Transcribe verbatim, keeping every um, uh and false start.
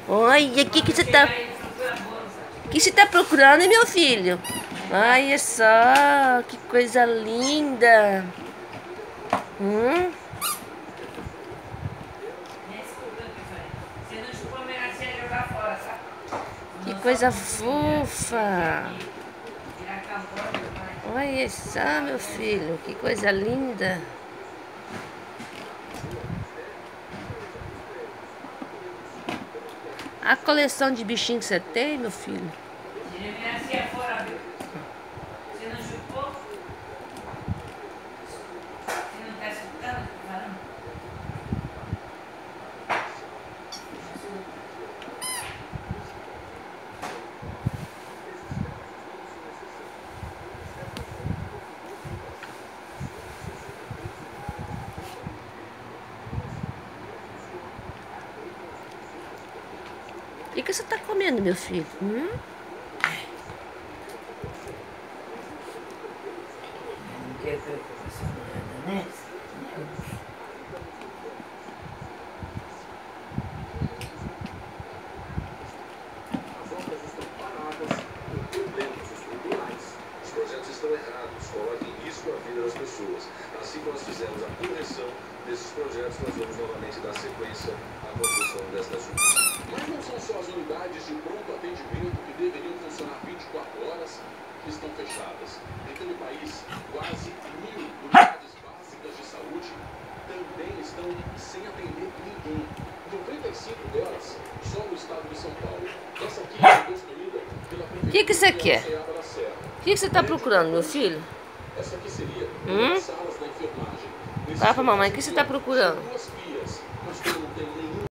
Olha, o que que você tá... O que você tá procurando, hein, meu filho? Olha só, que coisa linda. Hum? Que coisa fofa. Olha só, meu filho, que coisa linda. A coleção de bichinhos que você tem, meu filho? Você não chupou? Você não tá escutando? Falando? O que que você tá comendo, meu filho? Hum? Não quer que eu faça nada, né? Os projetos estão errados, colocam em risco a vida das pessoas. Assim que nós fizemos a correção desses projetos, nós vamos novamente dar sequência à construção destas unidades. Mas não são só as unidades de pronto atendimento que deveriam funcionar vinte e quatro horas que estão fechadas. Em todo o país, quase mil unidades básicas de saúde também estão sem atender ninguém. noventa e cinco delas só no estado de São Paulo. Essa aqui foi construída pela O que que você quer? Serra. O que que você tá procurando, meu filho? Essa aqui seria Hum? salas da enfermagem. Fala pra mamãe, o que você tá procurando? Duas